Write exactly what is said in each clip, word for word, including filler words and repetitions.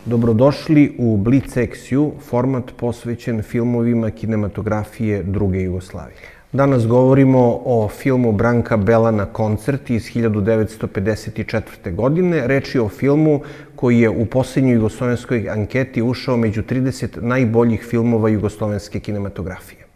Dobrodošli u Blitz X U, format posvećen filmovima kinematografije druge Jugoslavije. Danas govorimo o filmu Branka Belana Koncert iz hiljadu devetsto pedeset četvrte. godine. Reč je o filmu koji je u poslednjoj jugoslovenskoj anketi ušao među trideset najboljih filmova jugoslovenske kinematografije.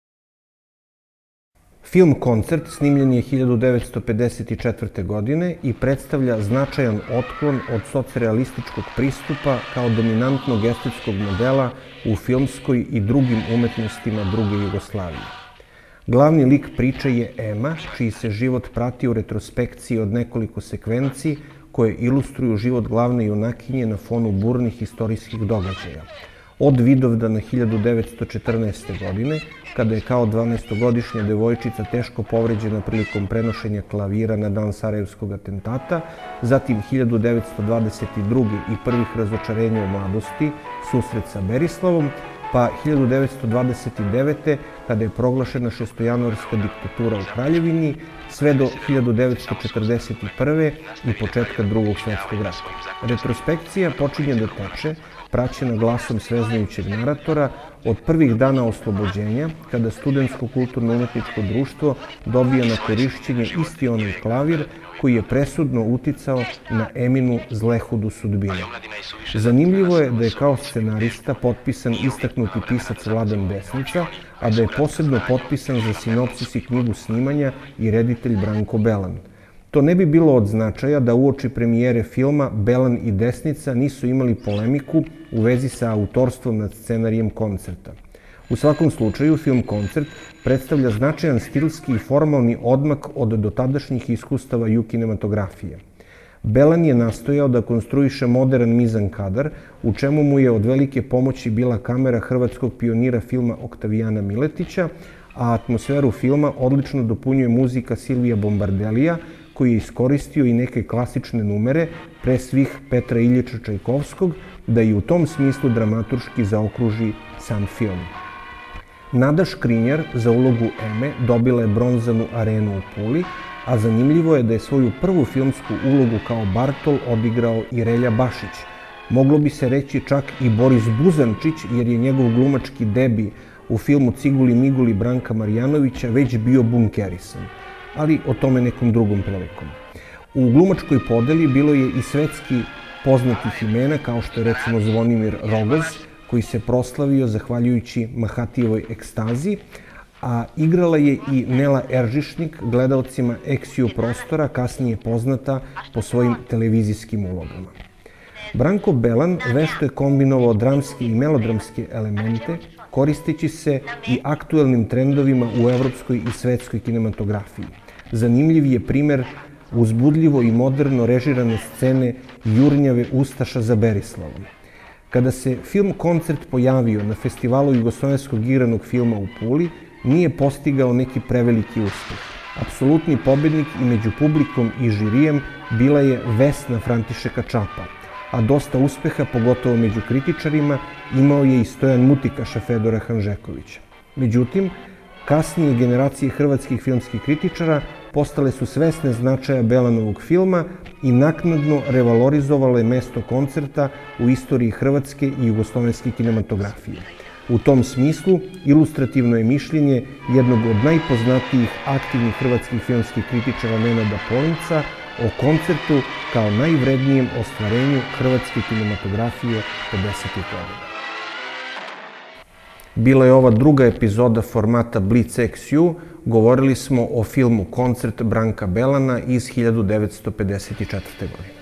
Film Koncert snimljen je hiljadu devetsto pedeset četvrte. godine i predstavlja značajan otklon od socrealističkog pristupa kao dominantnog estetskog modela u filmskoj i drugim umetnostima druge Jugoslavije. Glavni lik priče je Ema, čiji se život prati u retrospekciji od nekoliko sekvenci koje ilustruju život glavne junakinje na fonu burnih istorijskih događaja. Od Vidovdana hiljadu devetsto četrnaeste. godine, kada je kao dvanaestogodišnja devojčica teško povređena prilikom prenošenja klavira na dan Sarajevskog atentata, zatim hiljadu devetsto dvadeset druge. i prvih razočarenja u mladosti, susret sa Berislavom, pa hiljadu devetsto dvadeset devete. kada je proglašena šestojanuarska diktatura u Kraljevini, sve do hiljadu devetsto četrdeset prve. i početka Drugog svetskog rata. Retrospekcija počinje da teče, praćena glasom sveznajućeg naratora, od prvih dana oslobođenja, kada Studentsko kulturno-umetničko društvo dobija na korišćenje isti onaj klavir koji je presudno uticao na Eminu zlehudu sudbinu. Zanimljivo je da je kao scenarista potpisan istaknuti pisac Vladan Desnica, a da je posebno potpisan za sinopsis i knjigu snimanja i reditelj Branko Belan. To ne bi bilo od značaja da uoči premijere filma Belan i Desnica nisu imali polemiku u vezi sa autorstvom nad scenarijem Koncerta. U svakom slučaju, film Koncert predstavlja značajan stilski i formalni odmak od dotadašnjih iskustava ju kinematografije. Belan je nastojao da konstruiše modern mizan kadar, u čemu mu je od velike pomoći bila kamera hrvatskog pionira filma Oktavijana Miletića, a atmosferu filma odlično dopunjuje muzika Silvija Bombardelija, koji je iskoristio i neke klasične numere, pre svih Petra Iljiča Čajkovskog, da i u tom smislu dramaturški zaokruži sam film. Nada Škrinjar za ulogu Eme dobila je bronzanu arenu u Puli, a zanimljivo je da je svoju prvu filmsku ulogu kao Bartol odigrao i Relja Bašić. Moglo bi se reći čak i Boris Buzančić, jer je njegov glumački debi u filmu Ciguli Miguli Branka Marjanovića već bio bunkerisan, ali o tome nekom drugom prilikom. U glumačkoj podeli bilo je i svetski poznatih imena, kao što je recimo Zvonimir Rogaz, koji se proslavio zahvaljujući Mahatijevoj ekstazi, a igrala je i Nela Eržišnik, gledaocima X U prostora, kasnije poznata po svojim televizijskim ulogama. Branko Belan vešto je kombinovao dramske i melodramske elemente, koristeći se i aktuelnim trendovima u evropskoj i svetskoj kinematografiji. Zanimljiv je primer uzbudljivo i moderno režirane scene Jurnjave Ustaša za Berislavom. Kada se film Koncert pojavio na festivalu jugoslovenskog igranog filma u Puli, nije postigao neki preveliki uspeh. Apsolutni pobednik i među publikom i žirijem bila je Vesna Františeka Čapa, a dosta uspeha, pogotovo među kritičarima, imao je i Stojan Mutikaša Fedora Hanžekovića. Međutim, kasnije generacije hrvatskih filmskih kritičara postale su svesne značaja Belanovog filma i naknadno revalorizovale mesto Koncerta u istoriji hrvatske i jugoslovenske kinematografije. U tom smislu, ilustrativno je mišljenje jednog od najpoznatijih aktivnih hrvatskih filmskih kritičara Nenada Polinca o Koncertu kao najvrednijem ostvarenju hrvatske kinematografije pedesetih godina. Bila je ova druga epizoda formata Blitz X U. Govorili smo o filmu Koncert Branka Belana iz hiljadu devetsto pedeset četvrte. godine.